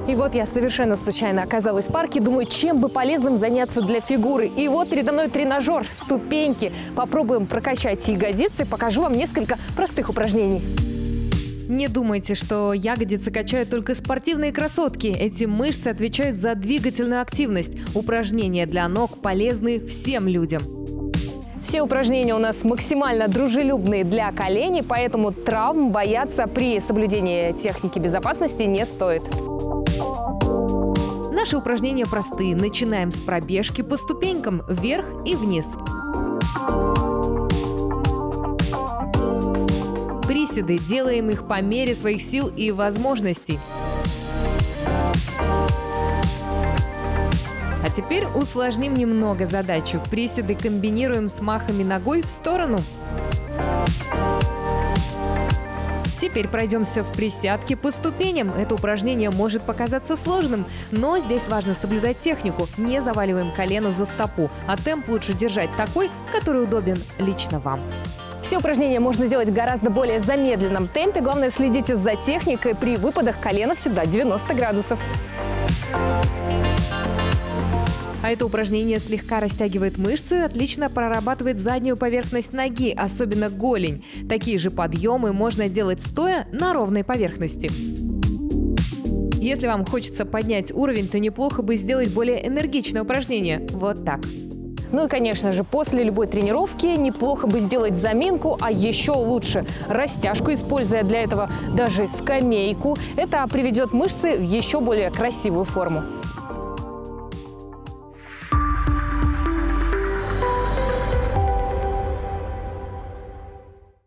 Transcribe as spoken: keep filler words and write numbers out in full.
И вот я совершенно случайно оказалась в парке, думаю, чем бы полезным заняться для фигуры. И вот передо мной тренажер, ступеньки. Попробуем прокачать ягодицы, покажу вам несколько простых упражнений. Не думайте, что ягодицы качают только спортивные красотки. Эти мышцы отвечают за двигательную активность. Упражнения для ног полезны всем людям. Все упражнения у нас максимально дружелюбные для коленей, поэтому травм бояться при соблюдении техники безопасности не стоит. Наши упражнения простые. Начинаем с пробежки по ступенькам вверх и вниз. Приседы. Делаем их по мере своих сил и возможностей. А теперь усложним немного задачу. Приседы комбинируем с махами ногой в сторону. Теперь пройдемся в присядке по ступеням. Это упражнение может показаться сложным, но здесь важно соблюдать технику. Не заваливаем колено за стопу, а темп лучше держать такой, который удобен лично вам. Все упражнения можно делать в гораздо более замедленном темпе. Главное, следите за техникой. При выпадах колено всегда девяносто градусов. А это упражнение слегка растягивает мышцу и отлично прорабатывает заднюю поверхность ноги, особенно голень. Такие же подъемы можно делать стоя на ровной поверхности. Если вам хочется поднять уровень, то неплохо бы сделать более энергичное упражнение. Вот так. Ну и, конечно же, после любой тренировки неплохо бы сделать заминку, а еще лучше растяжку, используя для этого даже скамейку. Это приведет мышцы в еще более красивую форму.